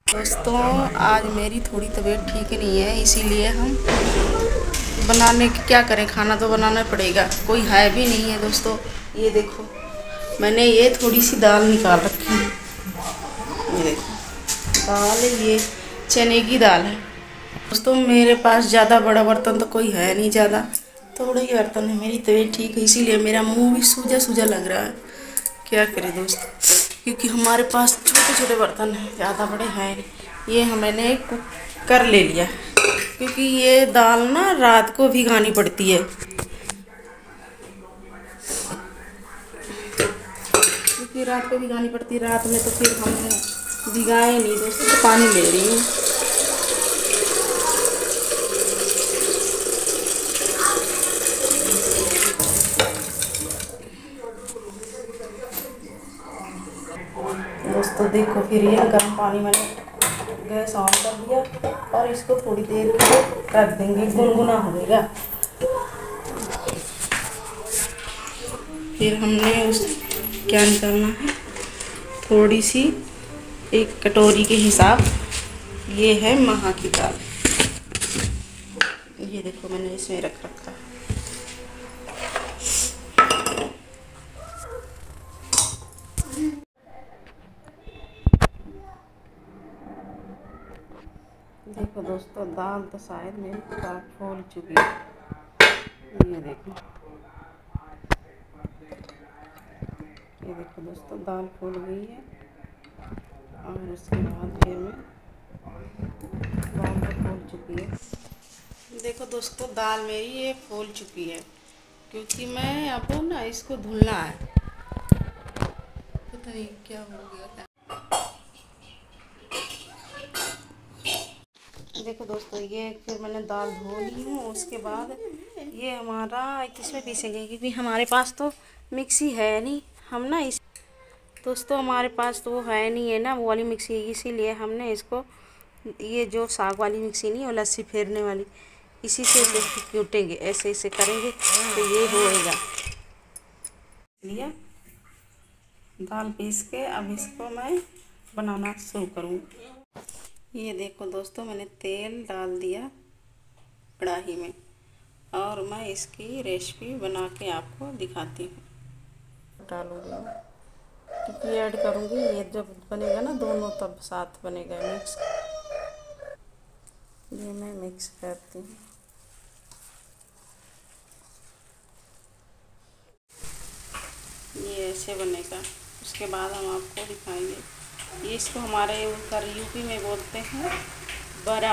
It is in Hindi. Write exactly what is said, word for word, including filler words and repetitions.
दोस्तों आज मेरी थोड़ी तबीयत ठीक नहीं है, इसीलिए हम बनाने की क्या करें, खाना तो बनाना पड़ेगा, कोई है भी नहीं है। दोस्तों ये देखो, मैंने ये थोड़ी सी दाल निकाल रखी है। ये देखो दाल, ये चने की दाल है। दोस्तों मेरे पास ज़्यादा बड़ा बर्तन तो कोई है नहीं, ज़्यादा थोड़ा ही बर्तन है। मेरी तबीयत ठीक है इसीलिए मेरा मुंह भी सूजा सूजा लग रहा है। क्या करें दोस्तों, क्योंकि हमारे पास छोटे छोटे बर्तन हैं, ज़्यादा बड़े हैं नहीं। ये मैंने कुकर ले लिया क्योंकि ये दाल ना रात को भिगानी पड़ती है, क्योंकि रात को भिगानी पड़ती है। रात में तो फिर हम भिगाए नहीं दोस्तों, तो पानी ले रही हूँ। दोस्तों देखो, फिर ये गर्म पानी मैंने गैस ऑन कर दिया और इसको थोड़ी देर के लिए रख देंगे, गुनगुना होगा। फिर हमने उस क्या निकालना है, थोड़ी सी एक कटोरी के हिसाब, ये है महा की दाल। ये देखो मैंने इसमें रख रखा है। देखो दोस्तों, दाल तो शायद मेरी दाल फूल चुकी है। ये देखो, ये देखो दोस्तों, दाल फूल गई है। और उसके बाद फिर मैं दाल तो फूल चुकी है। देखो दोस्तों, दाल मेरी ये फूल चुकी है, क्योंकि मैं अब ना इसको धुलना है। पता नहीं क्या हो गया था। देखो दोस्तों, ये फिर मैंने दाल धो ली हूँ। उसके बाद ये हमारा किसमें पीसेंगे, क्योंकि हमारे पास तो मिक्सी है नहीं। हम ना इस दोस्तों हमारे पास तो वो है नहीं है ना, वो वाली मिक्सी, इसीलिए हमने इसको, ये जो साग वाली मिक्सी नहीं, वो लस्सी फेरने वाली, इसी से इसे कूटेंगे, ऐसे ऐसे करेंगे तो ये होएगा। लिया दाल पीस के, अब इसको मैं बनाना शुरू करूँगी। ये देखो दोस्तों, मैंने तेल डाल दिया कढ़ाई में और मैं इसकी रेसिपी बना के आपको दिखाती हूँ। डालूँगी क्योंकि ऐड करूँगी, ये जब बनेगा ना दोनों तब साथ बनेगा मिक्स। ये मैं मिक्स करती हूँ। ये ऐसे बनेगा, उसके बाद हम आपको दिखाएंगे। ये इसको हमारे उधर यूपी में बोलते हैं बड़ा।